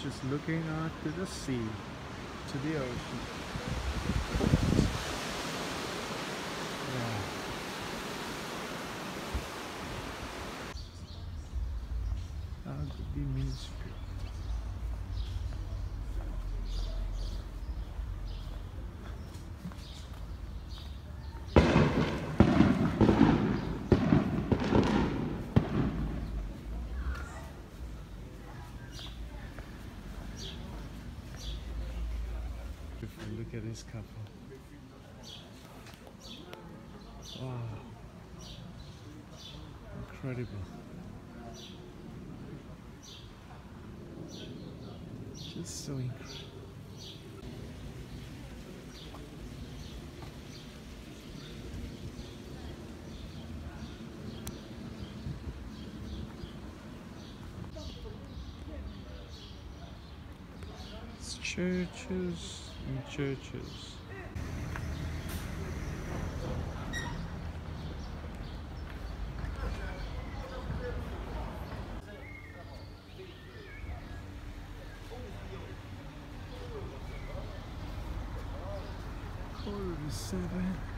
just looking out to the sea, to the ocean. Yeah. That would be minuscule. Look at this couple. Wow. Incredible. Just so incredible. It's churches and churches. Quarter to 7.